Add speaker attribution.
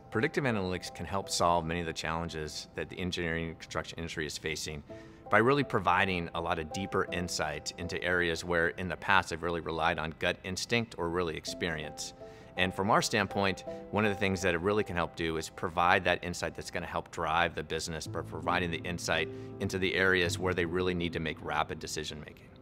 Speaker 1: Predictive analytics can help solve many of the challenges that the engineering and construction industry is facing by really providing a lot of deeper insight into areas where in the past they've really relied on gut instinct or really experience. And from our standpoint, one of the things that it really can help do is provide that insight that's going to help drive the business by providing the insight into the areas where they really need to make rapid decision making.